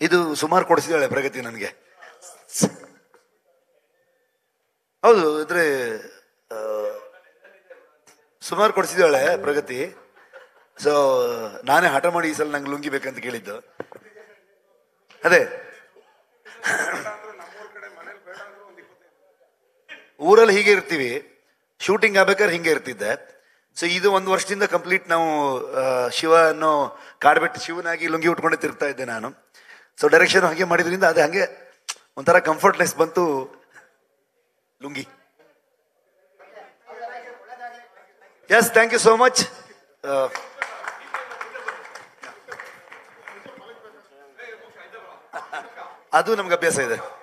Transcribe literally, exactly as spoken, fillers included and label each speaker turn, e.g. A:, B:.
A: ಇದು ಸುಮಾರು ಕೊಡಿಸಿದಾಳೆ ಪ್ರಗತಿ ನನಗೆ. ಹೌದು, ಇದ್ರೆ ಸುಮಾರು ಕೊಡಿಸಿದಾಳೆ ಪ್ರಗತಿ. ಸೊ ನಾನೇ ಹಠ ಮಾಡಿ ಈ ಸಲ ನಂಗೆ ಲುಂಗಿ ಬೇಕಂತ ಕೇಳಿದ್ದು. ಅದೇ ಊರಲ್ಲಿ ಹೀಗೆ ಇರ್ತೀವಿ, ಶೂಟಿಂಗ್ ಆಗ್ಬೇಕಾದ್ರೆ ಹಿಂಗೆ ಇರ್ತಿದ್ದೆ. ಸೊ ಇದು ಒಂದು ವರ್ಷದಿಂದ ಕಂಪ್ಲೀಟ್ ನಾವು ಶಿವ ಅನ್ನೋ ಕಾಡ್ಬಿಟ್ಟು ಶಿವನಾಗಿ ಲುಂಗಿ ಉಟ್ಕೊಂಡೆ ತಿರ್ತಾ ಇದ್ದೆ ನಾನು. ಸೊ ಡೈರೆಕ್ಷನ್ ಹಾಗೆ ಮಾಡಿದ್ರಿಂದ ಅದೇ ಹಂಗೆ ಒಂಥರ ಕಂಫರ್ಟ್ನೆಸ್ ಬಂತು lungi. Yes, thank you so much. ಅದು ನಮ್ಗೆ ಅಭ್ಯಾಸ ಇದೆ.